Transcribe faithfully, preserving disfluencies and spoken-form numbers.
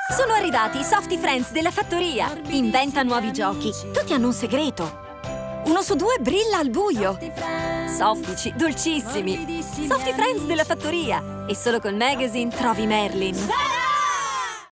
Sono arrivati i Softy Friends della fattoria. Inventa nuovi giochi. Tutti hanno un segreto. Uno su due brilla al buio. Soffici, dolcissimi. Softy Friends della fattoria. E solo col magazine trovi Merlin.